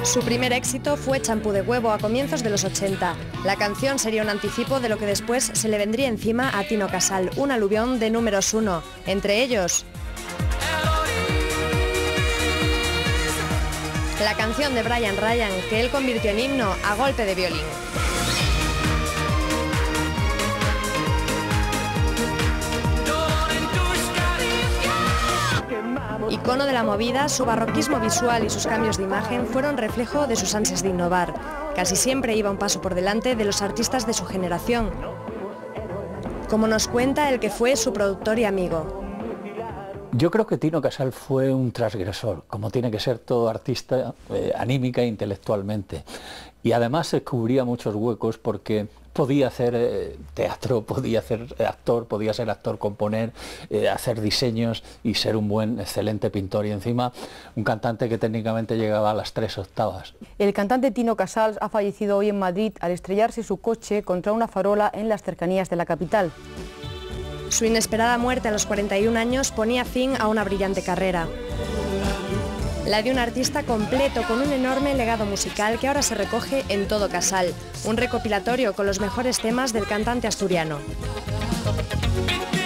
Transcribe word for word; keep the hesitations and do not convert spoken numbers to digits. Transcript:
Su primer éxito fue Champú de huevo a comienzos de los ochenta. La canción sería un anticipo de lo que después se le vendría encima a Tino Casal, un aluvión de números uno, entre ellos la canción de Brian Ryan, que él convirtió en himno a golpe de violín. Icono de la movida, su barroquismo visual y sus cambios de imagen fueron reflejo de sus ansias de innovar. Casi siempre iba un paso por delante de los artistas de su generación, como nos cuenta el que fue su productor y amigo. Yo creo que Tino Casal fue un transgresor, como tiene que ser todo artista, eh, anímica e intelectualmente. Y además descubría muchos huecos porque podía hacer eh, teatro, podía ser actor, podía ser actor, componer, eh, hacer diseños y ser un buen, excelente pintor. Y encima un cantante que técnicamente llegaba a las tres octavas. El cantante Tino Casal ha fallecido hoy en Madrid al estrellarse su coche contra una farola en las cercanías de la capital. Su inesperada muerte a los cuarenta y un años ponía fin a una brillante carrera. La de un artista completo con un enorme legado musical que ahora se recoge en Todo Casal, un recopilatorio con los mejores temas del cantante asturiano.